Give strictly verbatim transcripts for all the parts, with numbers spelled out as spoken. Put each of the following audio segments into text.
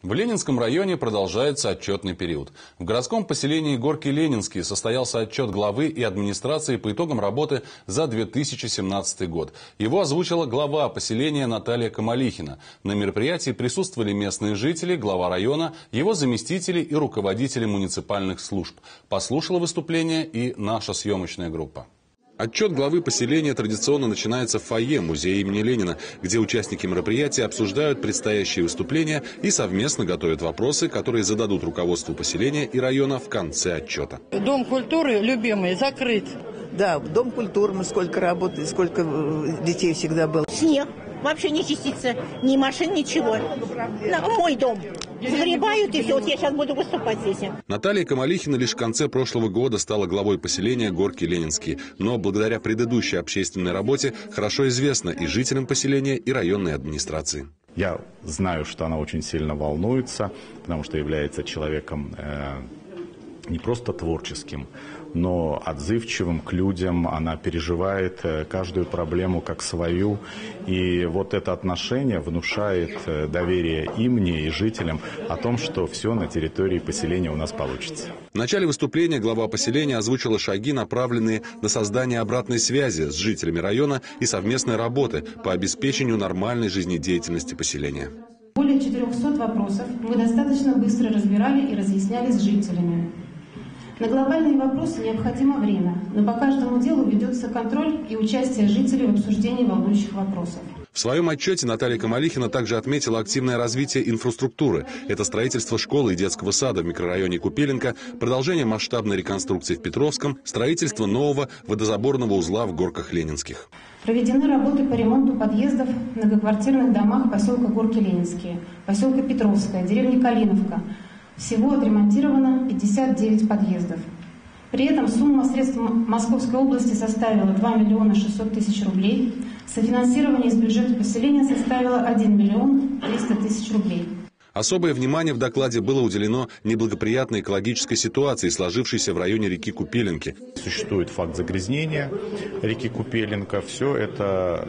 В Ленинском районе продолжается отчетный период. В городском поселении Горки Ленинские состоялся отчет главы и администрации по итогам работы за две тысячи семнадцатый год. Его озвучила глава поселения Наталья Камалихина. На мероприятии присутствовали местные жители, глава района, его заместители и руководители муниципальных служб. Послушала выступление и наша съемочная группа. Отчет главы поселения традиционно начинается в фойе музея имени Ленина, где участники мероприятия обсуждают предстоящие выступления и совместно готовят вопросы, которые зададут руководству поселения и района в конце отчета. Дом культуры, любимый, закрыт. Да, Дом культуры, мы сколько работали, сколько детей всегда было. Снег, вообще не частица, ни машин, ничего. На мой дом. Загребают и все, вот я сейчас буду выступать здесь. Наталья Камалихина лишь в конце прошлого года стала главой поселения Горки Ленинские. Но благодаря предыдущей общественной работе хорошо известна и жителям поселения, и районной администрации. Я знаю, что она очень сильно волнуется, потому что является человеком э, не просто творческим, но отзывчивым к людям. Она переживает каждую проблему как свою. И вот это отношение внушает доверие и мне, и жителям о том, что все на территории поселения у нас получится. В начале выступления глава поселения озвучила шаги, направленные на создание обратной связи с жителями района и совместной работы по обеспечению нормальной жизнедеятельности поселения. Более четырехсот вопросов мы достаточно быстро разбирали и разъясняли с жителями. На глобальные вопросы необходимо время, но по каждому делу ведется контроль и участие жителей в обсуждении волнующих вопросов. В своем отчете Наталья Камалихина также отметила активное развитие инфраструктуры. Это строительство школы и детского сада в микрорайоне Купеленко, продолжение масштабной реконструкции в Петровском, строительство нового водозаборного узла в Горках Ленинских. Проведены работы по ремонту подъездов в многоквартирных домах поселка Горки Ленинские, поселка Петровская, деревни Калиновка. Всего отремонтировано пятьдесят девять подъездов. При этом сумма средств Московской области составила два миллиона шестьсот тысяч рублей. Софинансирование из бюджета поселения составило один миллион триста тысяч рублей. Особое внимание в докладе было уделено неблагоприятной экологической ситуации, сложившейся в районе реки Купеленки. Существует факт загрязнения реки Купеленко. Все это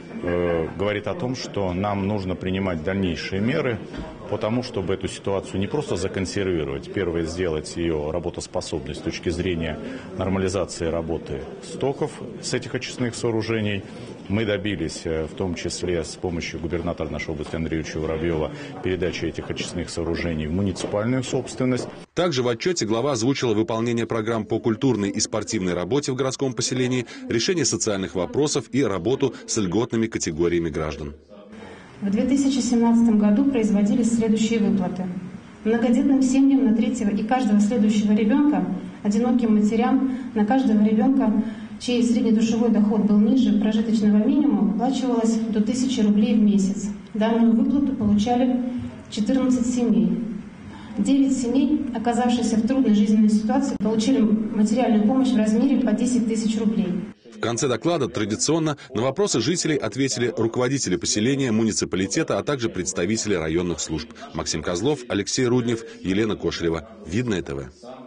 э, говорит о том, что нам нужно принимать дальнейшие меры по тому, чтобы эту ситуацию не просто законсервировать, первое, сделать ее работоспособность с точки зрения нормализации работы стоков с этих очистных сооружений. Мы добились, в том числе с помощью губернатора нашей области Андрея Юрьевича Воробьева, передачи этих очистных сооружений в муниципальную собственность. Также в отчете глава озвучила выполнение программ по культурной и спортивной работе в городском поселении, решение социальных вопросов и работу с льготными категориями граждан. В две тысячи семнадцатом году производились следующие выплаты. Многодетным семьям на третьего и каждого следующего ребенка, одиноким матерям на каждого ребенка, чей среднедушевой доход был ниже прожиточного минимума, выплачивалось до тысячи рублей в месяц. Данную выплату получали четырнадцать семей. девять семей, оказавшихся в трудной жизненной ситуации, получили материальную помощь в размере по десять тысяч рублей. В конце доклада традиционно на вопросы жителей ответили руководители поселения, муниципалитета, а также представители районных служб. Максим Козлов, Алексей Руднев, Елена Кошелева. Видное ТВ.